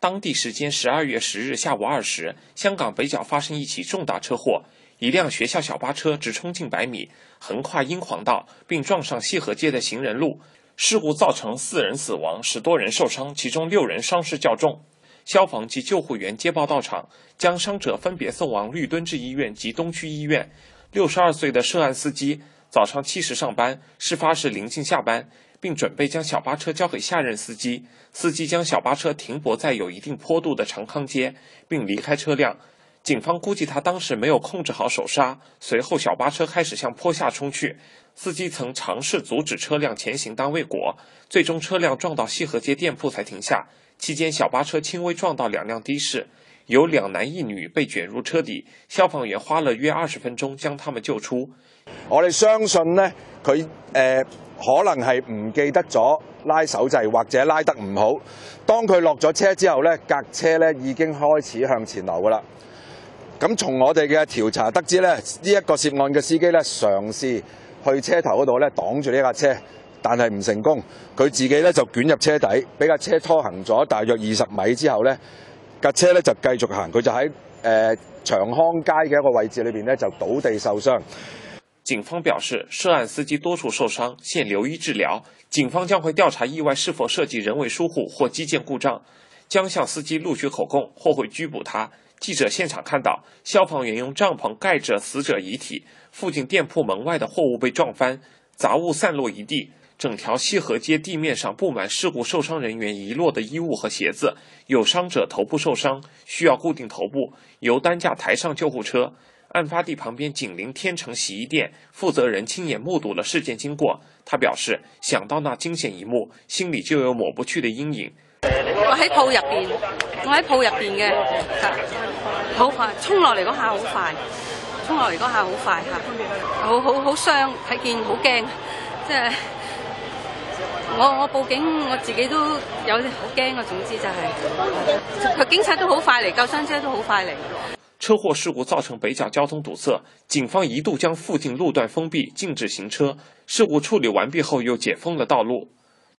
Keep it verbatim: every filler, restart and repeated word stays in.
当地时间十二月十日下午二时，香港北角发生一起重大车祸，一辆学校小巴车直冲近百米，横跨英皇道，并撞上西河街的行人路。事故造成四人死亡，十多人受伤，其中六人伤势较重。消防及救护员接报到场，将伤者分别送往律敦治医院及东区医院。六十二岁的涉案司机早上七时上班，事发时临近下班，并准备将小巴车交给下任司机。司机将小巴车停泊在有一定坡度的长康街，并离开车辆。警方估计他当时没有控制好手刹，随后小巴车开始向坡下冲去。司机曾尝试阻止车辆前行，但未果，最终车辆撞到西河街店铺才停下。期间，小巴车轻微撞到两辆的士，有两男一女被卷入车底，消防员花了約二十分鐘將他們救出。 我哋相信呢，佢誒、呃、可能係唔記得咗拉手掣，或者拉得唔好。當佢落咗車之後呢，架車呢已經開始向前流㗎啦。咁從我哋嘅調查得知呢，呢、這、一個涉案嘅司機呢，嘗試去車頭嗰度呢擋住呢架車。但係唔成功，佢自己咧就捲入車底，俾架車拖行咗大約二十米之後咧，架車咧就繼續行，佢就喺誒、呃、長康街嘅一個位置裏邊咧就倒地受傷。 警方表示，涉案司機多處受傷，現留醫治療。警方將會調查意外是否涉及人為疏忽或機件故障，將向司機錄取口供，或會拘捕他。記者現場看到，消防員用帳篷蓋着死者遺體，附近店鋪門外的貨物被撞翻，雜物散落一地。整條西河街地面上布滿事故受傷人員遺落的衣物和鞋子，有傷者頭部受傷，需要固定頭部，由擔架抬上救護車。案發地旁邊緊鄰天成洗衣店，負責人親眼目睹了事件經過。他表示，想到那驚險一幕，心裡就有抹不去的陰影。 我喺鋪入邊，我喺鋪入邊嘅，好快衝落嚟嗰下好快，衝落嚟嗰下好快嚇，好好好傷，睇見好驚，即係。我我報警，我自己都有啲好驚啊！總之就係、是，佢警察都好快嚟，救傷車都好快嚟。 車禍事故造成北角交通堵塞，警方一度將附近路段封閉，禁止行車。事故處理完畢後，又解封了道路。